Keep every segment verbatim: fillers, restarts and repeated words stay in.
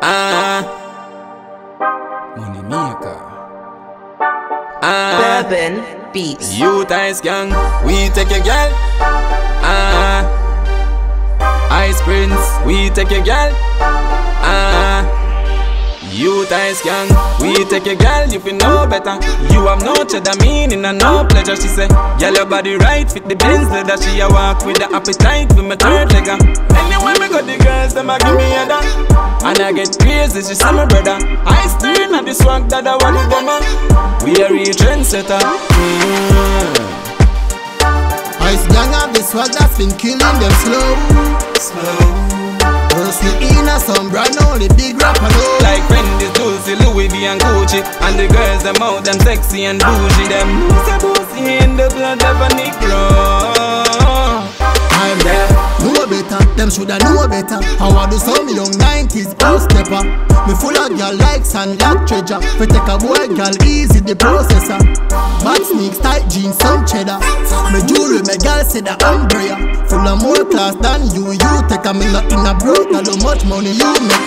Ah, money maker. Ah, Bourbon Beats. youth ice gang, we take your girl. Ah, Ice Prince, we take your girl. Ah, youth ice gang, we take your girl. You feel know better. You have no cheddar meaning and no pleasure. She say, girl your body right, fit the Benz leather. She a walk with the appetite with my third legger. Anyway me got the girls, them a give me a that. And I get crazy, she say my brother. I still at the swag that I want to them. We are real trendsetter. Mm. Ice gang have the swag that's been killing them slow, slow. First we in a some brand only big rapper know. Like Fendi, Gucci, Louis V and Gucci. And the girls them out, them sexy and bougie. Them loose a boozy in the blood of a Negro. I'm there, know better, them shoulda know better. How I do some young nineties house stepper. Me full of girl likes and like treasure. We take a boy girl easy the processor. Bad sneaks, tight jeans, some cheddar. Me jewelry, me girl say the umbrella. Full of more class than you, you take a me not in a broke. How much money you make?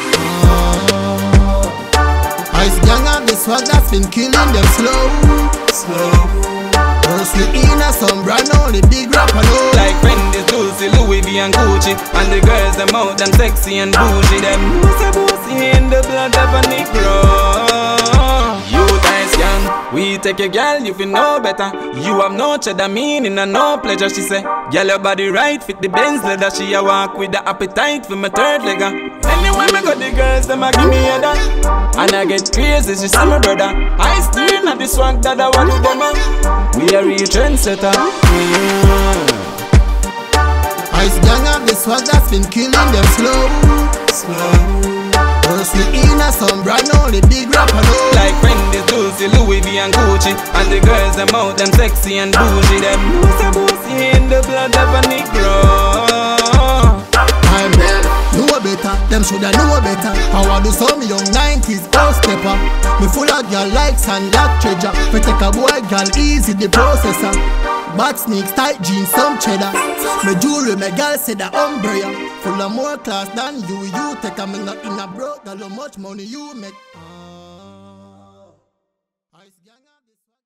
uh, Ice gang have the swag that's been killing them slow, slow. First we in a some brand only big rapper know. Like Fendi, Gucci, Louis V and Gucci. And the girls them out, them sexy and bougie. Them loose a boozy in the blood of a Negro. Youth ice gang, we take your girl, you feel know better. You have no cheddar meaning and no pleasure. She say, girl your body right, fit the Benz leather. She a walk with the appetite for my third legger. Anyway me got the girls, them a give me a that. And I get crazy, she say my brother. I still at the swag that I want to them. We are real trendsetter. Mm. Ice gang have the swag that's been killing them slow, slow. First we in a some brand only big rapper know. Like Fendi, Gucci, Louis V and Gucci. And the girls them out, them sexy and bougie. Them loose a boozy in the blood of a Negro. I'm there, know better, them shoulda know better. How I do some young nineties house stepper. Me full of girl likes and like treasure. We take a boy girl easy the processor. Bad sneaks, tight jeans, some cheddar. Me jewelry, me girl say the umbrella. Full of more class than you, you take a me not in a broke. How much money you make?